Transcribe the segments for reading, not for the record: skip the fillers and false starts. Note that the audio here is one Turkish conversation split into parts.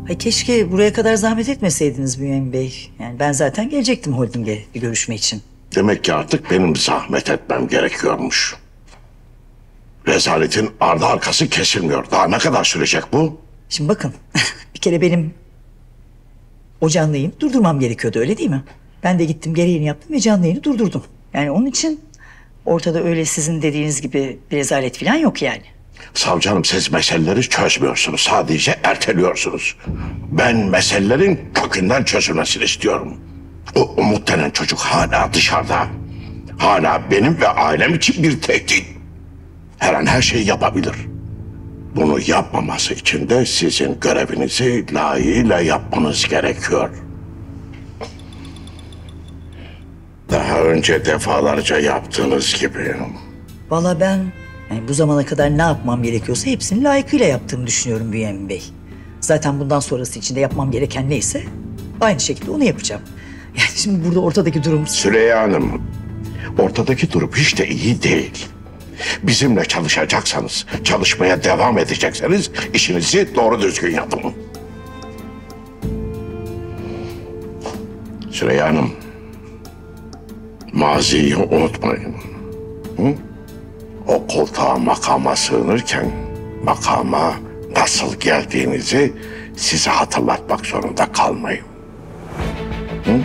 Ay keşke buraya kadar zahmet etmeseydiniz Bünyamin Bey. Yani ben zaten gelecektim holdinge bir görüşme için. Demek ki artık benim zahmet etmem gerekiyormuş. Rezaletin ardı arkası kesilmiyor. Daha ne kadar sürecek bu? Şimdi bakın bir kere benim o canlı yayını durdurmam gerekiyordu, öyle değil mi? Ben de gittim gereğini yaptım ve canlı yayını durdurdum. Yani onun için ortada öyle sizin dediğiniz gibi bir rezalet falan yok yani. Savcı hanım, siz meseleleri çözmüyorsunuz. Sadece erteliyorsunuz. Ben meselelerin kökünden çözülmesini istiyorum. O Umut denen çocuk hala dışarıda. Hala benim ve ailem için bir tehdit. Her an her şeyi yapabilir. Bunu yapmaması için de sizin görevinizi layığıyla yapmanız gerekiyor. Daha önce defalarca yaptığınız gibi. Vallahi ben yani bu zamana kadar ne yapmam gerekiyorsa hepsini layıkıyla yaptığımı düşünüyorum Bünyamin Bey. Zaten bundan sonrası için de yapmam gereken neyse aynı şekilde onu yapacağım. Yani şimdi burada ortadaki durum... Süreyya Hanım, ortadaki durum hiç de iyi değil. Bizimle çalışacaksanız, çalışmaya devam edecekseniz işinizi doğru düzgün yapın. Süreyya Hanım, maziyi unutmayın. Hı? O koltuğa, makama sığınırken makama nasıl geldiğinizi size hatırlatmak zorunda kalmayın. Hı?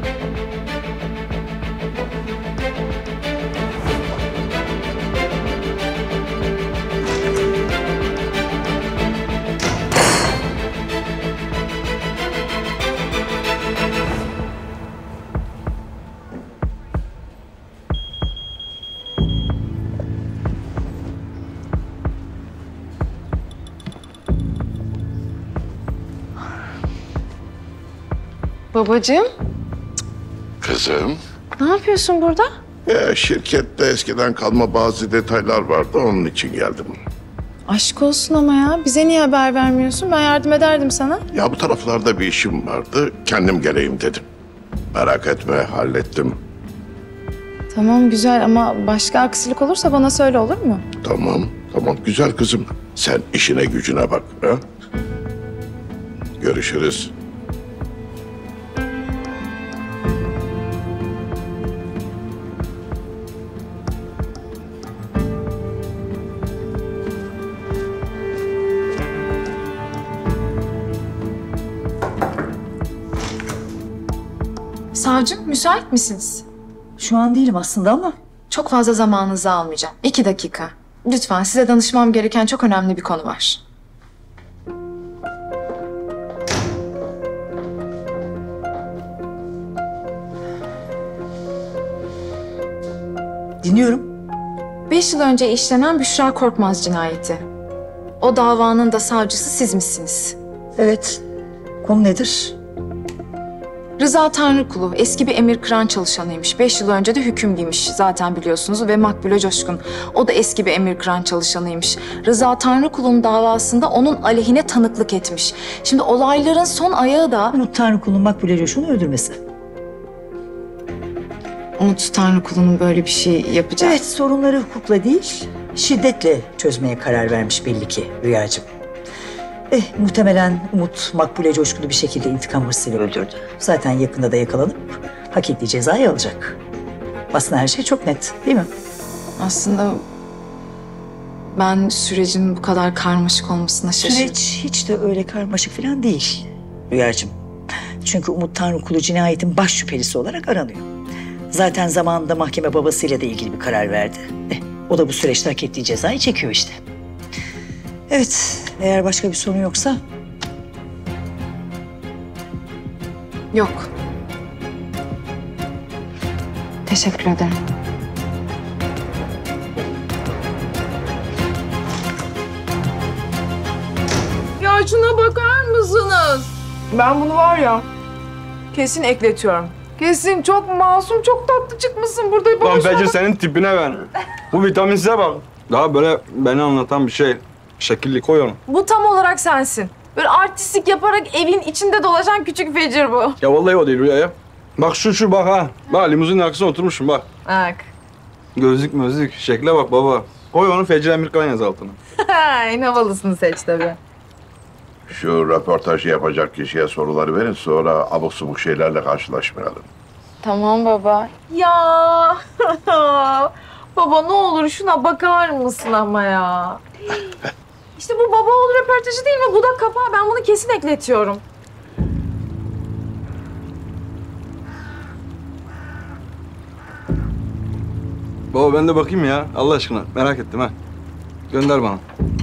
Babacığım, Kızım. ne yapıyorsun burada? Şirkette eskiden kalma bazı detaylar vardı, onun için geldim. Aşk olsun ama ya. Bize niye haber vermiyorsun? Ben yardım ederdim sana. Ya bu taraflarda bir işim vardı, kendim geleyim dedim. Merak etme, hallettim. Tamam güzel ama başka aksilik olursa bana söyle, olur mu? Tamam, tamam güzel kızım. Sen işine gücüne bak. Ha? Görüşürüz. Savcım, müsait misiniz? Şu an değilim aslında ama... Çok fazla zamanınızı almayacağım. 2 dakika. Lütfen, size danışmam gereken çok önemli bir konu var. Dinliyorum. 5 yıl önce işlenen Büşra Korkmaz cinayeti. O davanın da savcısı siz misiniz? Evet. Konu nedir? Rıza Tanrıkulu eski bir emir kıran çalışanıymış. 5 yıl önce de hüküm giymiş zaten biliyorsunuz ve Makbule Coşkun. O da eski bir emir kıran çalışanıymış. Rıza Tanrıkulu'nun davasında onun aleyhine tanıklık etmiş. Şimdi olayların son ayağı da... Umut Tanrıkulu'nun Makbule Coşkun'u öldürmesi. Umut Tanrıkulu'nun böyle bir şey yapacağı... Evet, sorunları hukukla değil, şiddetle çözmeye karar vermiş belli ki Rüyacığım. Muhtemelen Umut Makbule Coşkun'u bir şekilde intikam hırsıyla öldürdü. Zaten yakında da yakalanıp hak ettiği cezayı alacak. Aslında her şey çok net, değil mi? Aslında ben sürecin bu kadar karmaşık olmasına şaşırdım. Süreç hiç de öyle karmaşık falan değil Rüyacığım. Çünkü Umut Tanrıkulu cinayetin baş şüphelisi olarak aranıyor. Zaten zamanında mahkeme babasıyla da ilgili bir karar verdi. O da bu süreçte hak ettiği cezayı çekiyor işte. Evet, eğer başka bir sorun yoksa... Yok. Teşekkür ederim. Ya şuna bakar mısınız? Ben bunu var ya kesin ekletiyorum. Kesin çok masum, çok tatlı çıkmışsın burada. Lan Fecir, senin tipine ben. Bu vitamin size bak. Daha böyle beni anlatan bir şey. Şekilli koy onu. Bu tam olarak sensin. Böyle artistlik yaparak evin içinde dolaşan küçük Fecir bu. Ya vallahi o değil Rüya ya. Bak şu bak ha. Bak limuzin arkasına oturmuşum bak. Bak. Gözlük şekle bak baba. Koy onu Fecir Emirkan yaz altına. En havalısını seç tabii. Şu röportajı yapacak kişiye soruları verin, sonra abuk subuk şeylerle karşılaşmayalım. Tamam baba. Ya baba ne olur şuna bakar mısın ama ya? İşte bu baba oğlu röportajı değil mi? Bu da kapağı. Ben bunu kesin ekletiyorum. Baba ben de bakayım ya. Allah aşkına. Merak ettim ha. Gönder bana.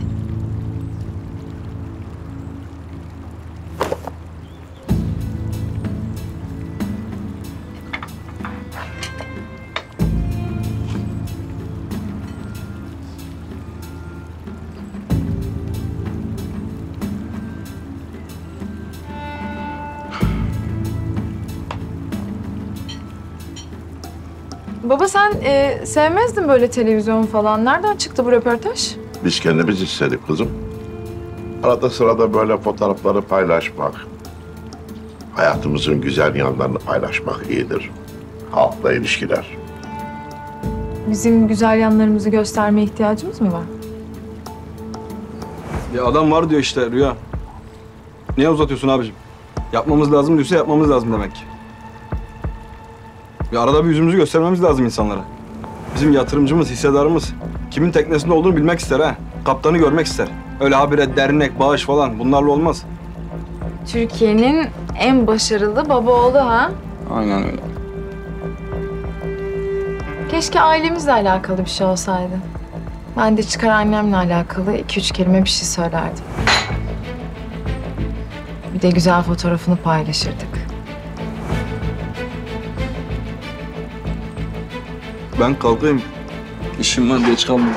Baba sen sevmezdin böyle televizyon falan. Nereden çıktı bu röportaj? Biz kendimiz istedik kızım. Arada sırada böyle fotoğrafları paylaşmak, hayatımızın güzel yanlarını paylaşmak iyidir. Halkla ilişkiler. Bizim güzel yanlarımızı göstermeye ihtiyacımız mı var? Ya adam var diyor işte Rüya. Niye uzatıyorsun abicim? Yapmamız lazım diyorsa yapmamız lazım demek. Ya arada bir yüzümüzü göstermemiz lazım insanlara. Bizim yatırımcımız, hissedarımız kimin teknesinde olduğunu bilmek ister ha. Kaptanı görmek ister. Öyle habire dernek, bağış falan bunlarla olmaz. Türkiye'nin en başarılı baba oğlu ha. Aynen öyle. Keşke ailemizle alakalı bir şey olsaydı. Ben de çıkar annemle alakalı 2-3 kelime bir şey söylerdim. Bir de güzel fotoğrafını paylaşırdık. Ben kalkayım. İşim var, geç kalmayayım.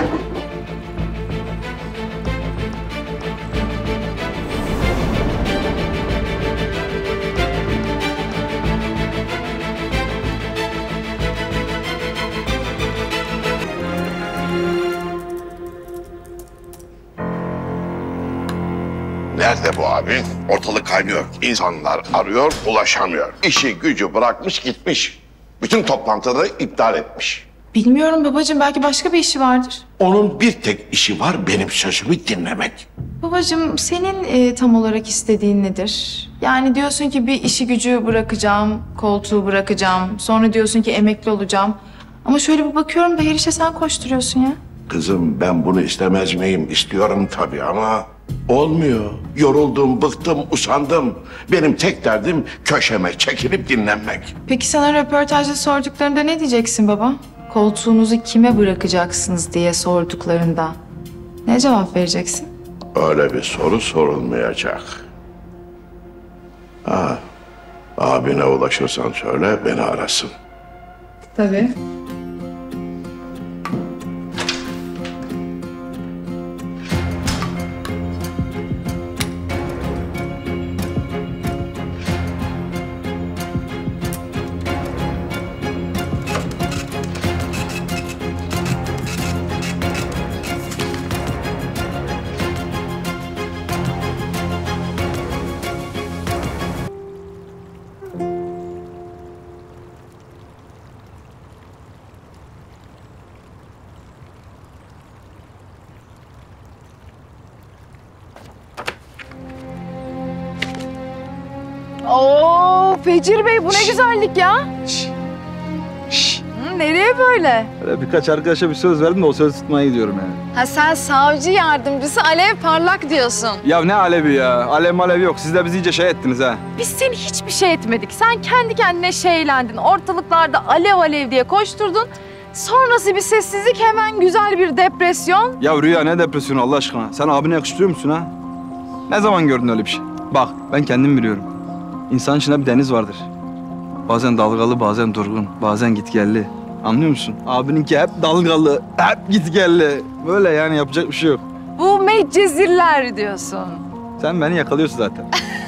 Nerede bu abi? Ortalık kaynıyor. İnsanlar arıyor, ulaşamıyor. İşi gücü bırakmış gitmiş. Bütün toplantıları iptal etmiş. Bilmiyorum babacığım, belki başka bir işi vardır. Onun bir tek işi var, benim sözümü dinlemek. Babacığım senin tam olarak istediğin nedir? Yani diyorsun ki bir işi gücü bırakacağım, koltuğu bırakacağım. Sonra diyorsun ki emekli olacağım. Ama şöyle bir bakıyorum da her işe sen koşturuyorsun ya. Kızım ben bunu istemez miyim? İstiyorum tabii ama olmuyor. Yoruldum, bıktım, usandım. Benim tek derdim köşeme çekilip dinlenmek. Peki sana röportajda sorduklarında ne diyeceksin baba? Koltuğunuzu kime bırakacaksınız diye sorduklarında ne cevap vereceksin? Öyle bir soru sorulmayacak. Ha, abine ulaşırsan söyle beni arasın. Tabii. Oo Fecir Bey bu ne güzellik ya. Nereye böyle? Öyle birkaç arkadaşa bir söz verdim de o söz tutmaya gidiyorum yani. Ha sen savcı yardımcısı Alev Parlak diyorsun. Ya ne alevi ya? Alev malev yok. Siz de bizi iyice şey ettiniz ha. Biz seni hiçbir şey etmedik. Sen kendi kendine şeylendin. Ortalıklarda alev alev diye koşturdun. Sonrası bir sessizlik, hemen güzel bir depresyon. Ya Rüya ne depresyonu Allah aşkına? Sen abine yakıştırıyor musun ha? Ne zaman gördün öyle bir şey? Bak ben kendim biliyorum. İnsanın içinde bir deniz vardır. Bazen dalgalı, bazen durgun, bazen gitgelli. Anlıyor musun? Abininki hep dalgalı, hep gitgelli. Böyle yani yapacak bir şey yok. Bu Medcezirler diyorsun. Sen beni yakalıyorsun zaten.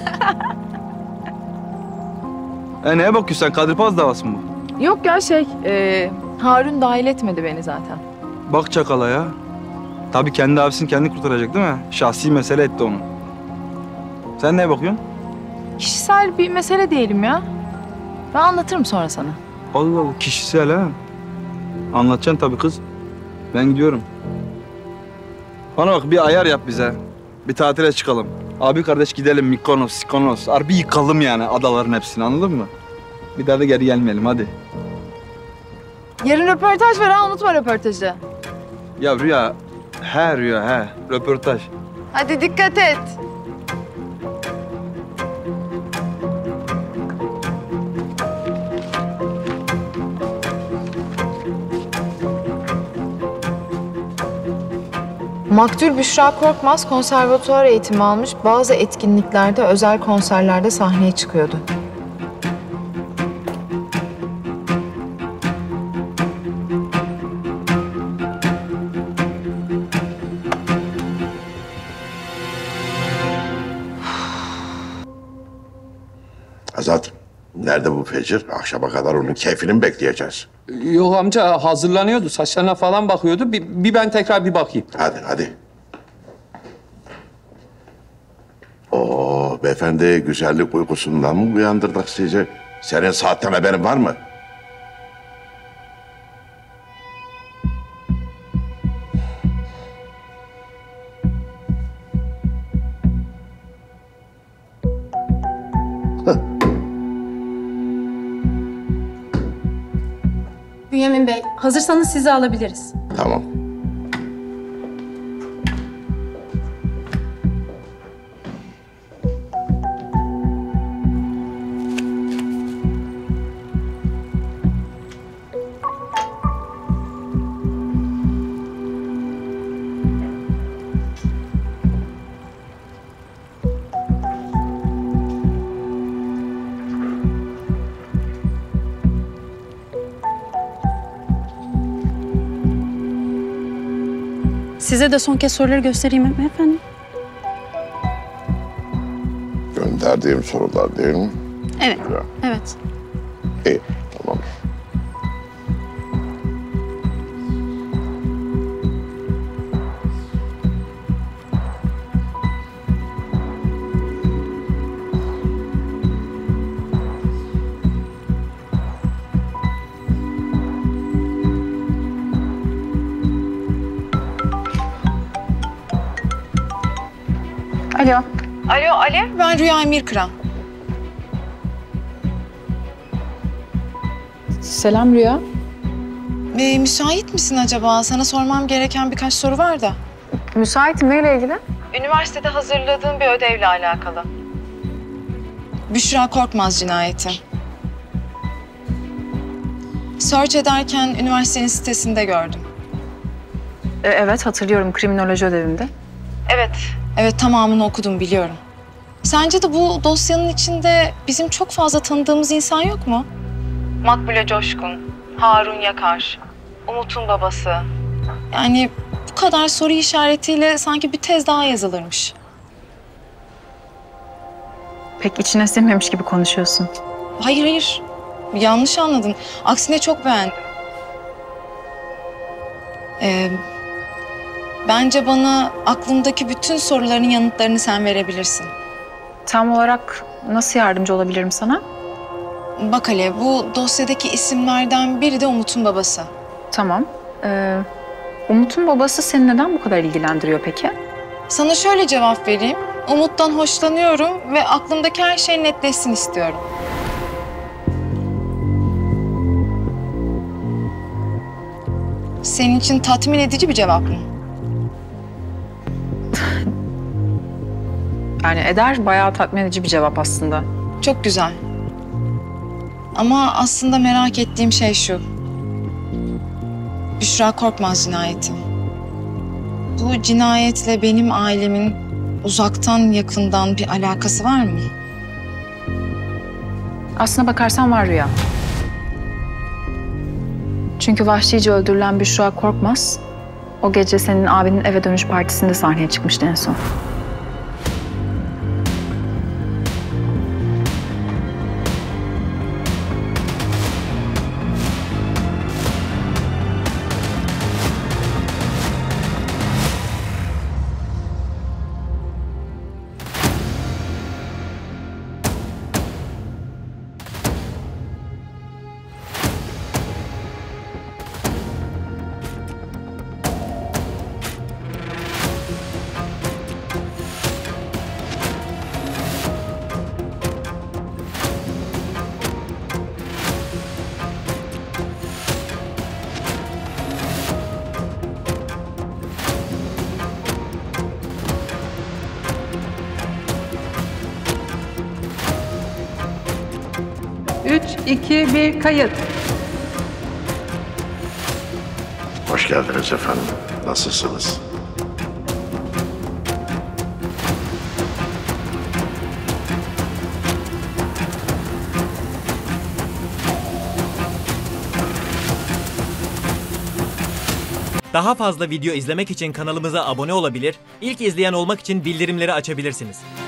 Neye bakıyorsun sen? Kadripaz davası mı bu? Yok ya Harun dahil etmedi beni zaten. Bak çakala ya. Tabii kendi abisini kendi kurtaracak değil mi? Şahsi mesele etti onu. Sen neye bakıyorsun? Kişisel bir mesele diyelim ya. Ben anlatırım sonra sana. Allah Allah, kişisel ha. Anlatacaksın tabii kız. Ben gidiyorum. Bana bak bir ayar yap bize. Bir tatile çıkalım. Abi kardeş gidelim Mikonos, Sikonos. Harbi yıkalım yani adaların hepsini, anladın mı? Bir daha da geri gelmeyelim hadi. Yarın röportaj var ha, unutma röportajı. Ya Rüya, Rüya röportaj. Hadi dikkat et. Maktul Büşra Korkmaz konservatuvar eğitimi almış, bazı etkinliklerde, özel konserlerde sahneye çıkıyordu. Azat, nerede bu Fecir? Akşama kadar onun keyfini mi bekleyeceğiz? Yok amca, hazırlanıyordu. Saçlarına falan bakıyordu. Bir ben tekrar bir bakayım. Hadi. Oo, beyefendi güzellik uykusundan mı uyandırdık sizi? Senin saatten haberin var mı? Bünyamin Bey, hazırsanız sizi alabiliriz. Tamam. Size de son kez soruları göstereyim mi efendim? Gönderdiğim sorular değil mi? Evet, Ya. evet. İyi, tamam. Alo. Alo Ali, ben Rüya Emirkıran. Selam Rüya. Müsait misin acaba? Sana sormam gereken birkaç soru var da. Müsaitim, neyle ilgili? Üniversitede hazırladığım bir ödevle alakalı. Büşra Korkmaz cinayeti. Search ederken üniversitenin sitesinde gördüm. Evet, hatırlıyorum kriminoloji ödevimde. Evet, tamamını okudum, biliyorum. Sence de bu dosyanın içinde bizim çok fazla tanıdığımız insan yok mu? Makbule Coşkun, Harun Yakar, Umut'un babası. Yani bu kadar soru işaretiyle sanki bir tez daha yazılırmış. Pek içine sinmemiş gibi konuşuyorsun. Hayır. Yanlış anladın. Aksine çok beğendim. Bence bana aklımdaki bütün soruların yanıtlarını sen verebilirsin. Tam olarak nasıl yardımcı olabilirim sana? Bak Alev, bu dosyadaki isimlerden biri de Umut'un babası. Tamam. Umut'un babası seni neden bu kadar ilgilendiriyor peki? Sana şöyle cevap vereyim. Umut'tan hoşlanıyorum ve aklımdaki her şey netleşsin istiyorum. Senin için tatmin edici bir cevap mı? Yani eder, bayağı tatmin edici bir cevap aslında. Çok güzel. Ama aslında merak ettiğim şey şu. Büşra Korkmaz cinayeti. Bu cinayetle benim ailemin uzaktan yakından bir alakası var mı? Aslına bakarsan var Rüya. Çünkü vahşice öldürülen Büşra Korkmaz, o gece senin abinin eve dönüş partisinde sahneye çıkmıştı en son. 2, 1, kayıt. Hoş geldiniz efendim. Nasılsınız? Daha fazla video izlemek için kanalımıza abone olabilir, ilk izleyen olmak için bildirimleri açabilirsiniz.